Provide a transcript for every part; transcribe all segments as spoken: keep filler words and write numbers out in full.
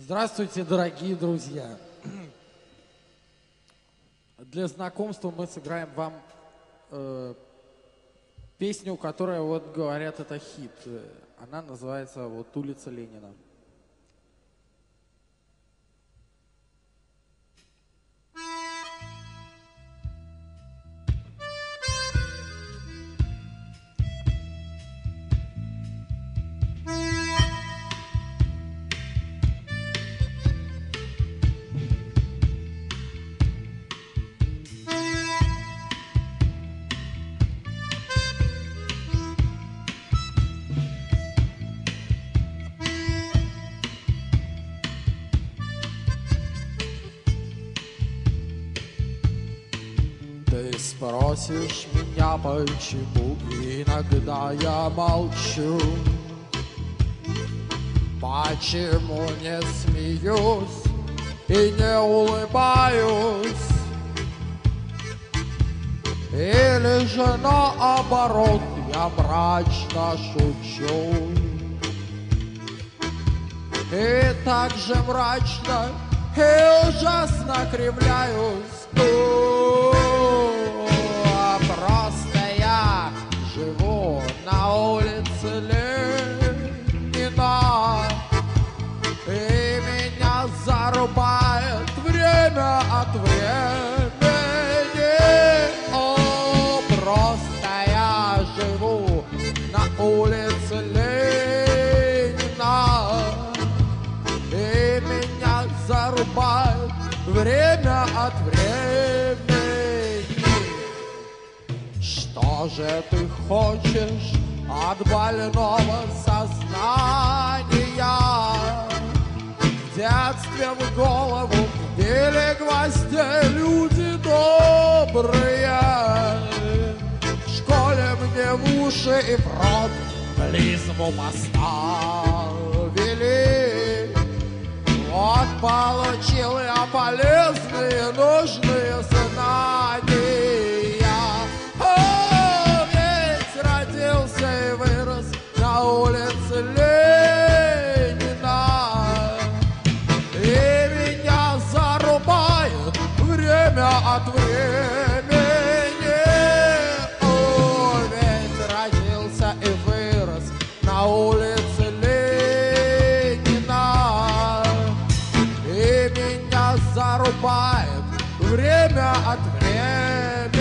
Здравствуйте, дорогие друзья! Для знакомства мы сыграем вам э, песню, которая, вот говорят, это хит. Она называется вот «Улица Ленина». Ты спросишь меня, почему иногда я молчу, почему не смеюсь и не улыбаюсь, или же наоборот я мрачно шучу и так же мрачно и ужасно кривляюсь. Просто я живу на улице Ленина, и меня зарубает время от времени. О, просто я живу на улице Ленина, и меня зарубает время от времени. Что же ты хочешь от больного сознания? В детстве в голову били гвозди люди добрые, в школе мне в уши и в рот клизму поставили. Вот получил я полезные, нужные знания. О, ведь родился и вырос на улице Ленина, и меня зарубает время от времени. О, ведь родился и вырос на улице Ленина, и меня зарубает время от времени.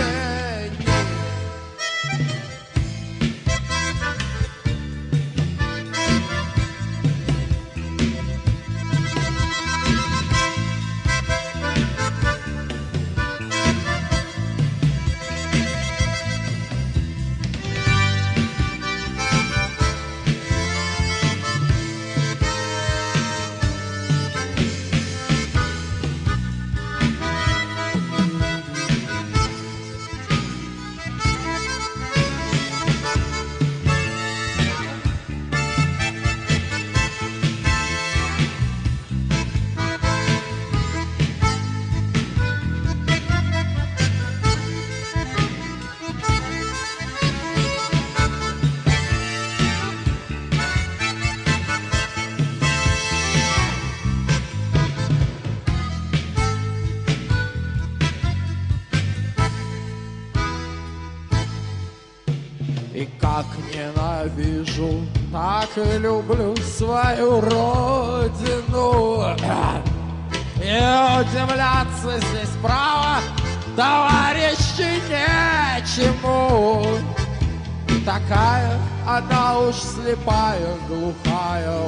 И как ненавижу, так и люблю свою родину. И удивляться здесь право, товарищи, нечему. Такая она уж слепая, глухая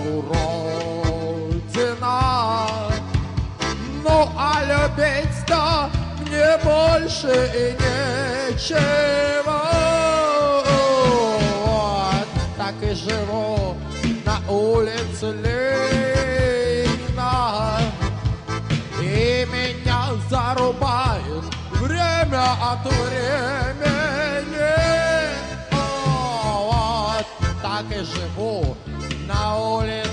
уродина. Ну а любить-то мне больше и нечего. Так и живу на улице Ленина, и меня зарубает время от времени. О, вот так и живу на улице